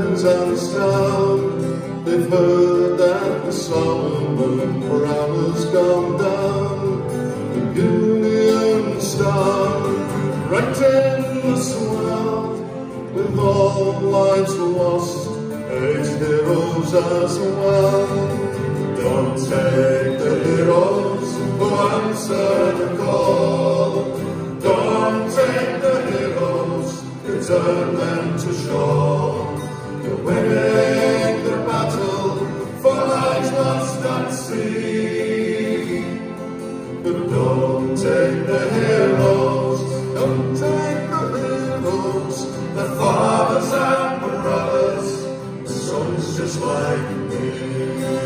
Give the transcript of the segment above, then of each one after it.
hands and sound. They've heard that the Solomon crown has gone down. The Union Star, right in the swell, with all lives lost, 8 heroes as well. Don't take the heroes who answer the call. Don't take the heroes, return them to shore. You're winning the battle for lives lost at sea. But don't take the heroes, don't take the heroes, the fathers and brothers, sons just like me.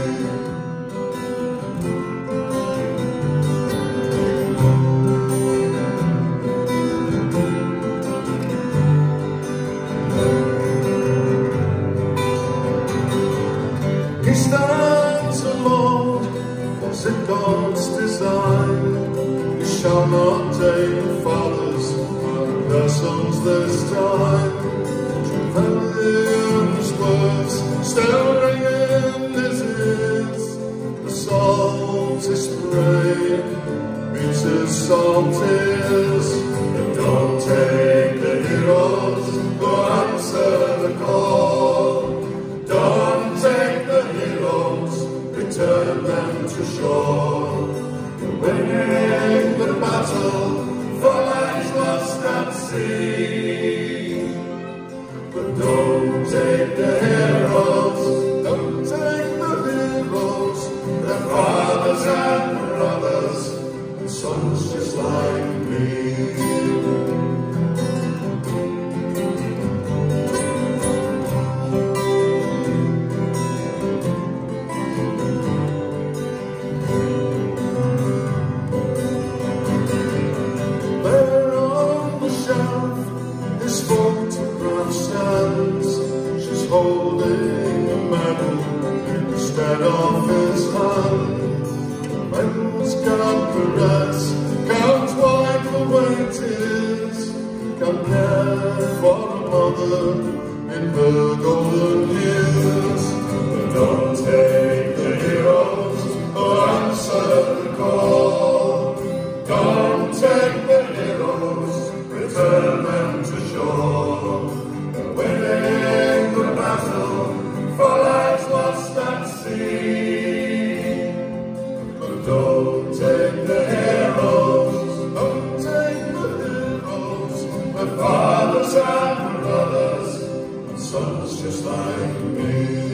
He stands alone, was in God's design. He shall not take the fathers and their sons this time. Trevelyan's words still ring in his ears. The salt is praying, meets his salt tears. But don't take the heroes who answer the call. Don't take the heroes, return them to shore. You're winning the battle for lives lost at sea. But don't take the heroes, don't take the heroes, their fathers and brothers, and sons just like me. His photograph stands, she's holding a medal instead of his hand. The medals can't caress, can't wipe away tears, can't care for a mother in her golden years. But don't take the heroes who answer the call. Don't take the heroes, return them to shore. They're winning the battle for lives lost at sea. But don't take the heroes, don't take the heroes, the fathers and brothers, and sons just like me.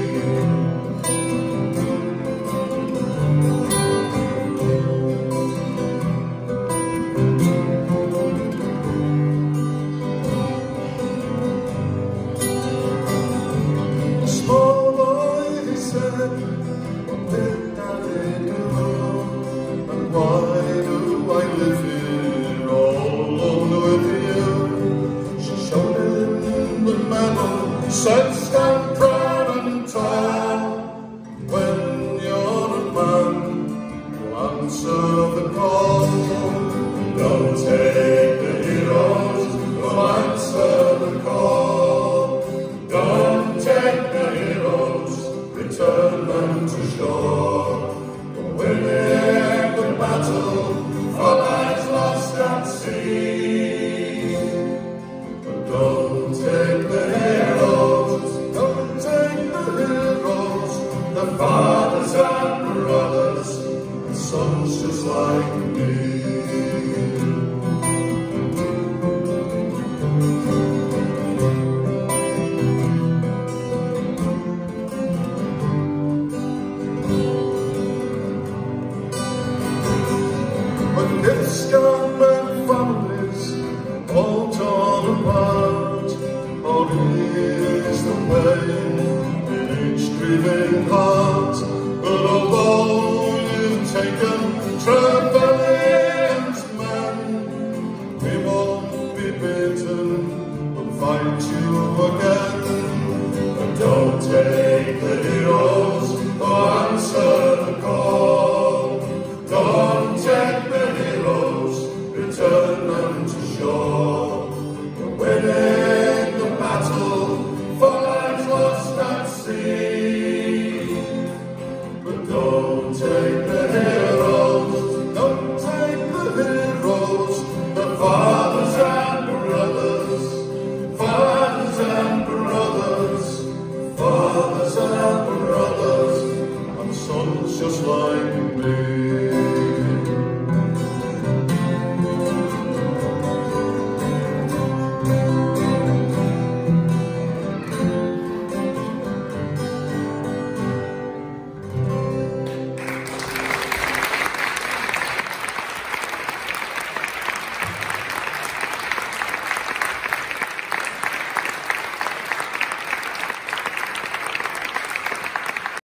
Said stand proud and tall. When you're a man, you'll answer the call. Don't take the heroes who answer the call. Don't take the heroes, return them to shore. You're winning the battle for lives lost at sea. But don't take the heroes, don't take the heroes, the fathers and brothers, and sons just like me. But it's scarred families all torn apart, or is the pain in each grieving heart. But although you've taken Trevelyan's men, we won't be beaten, we'll fight you again. But don't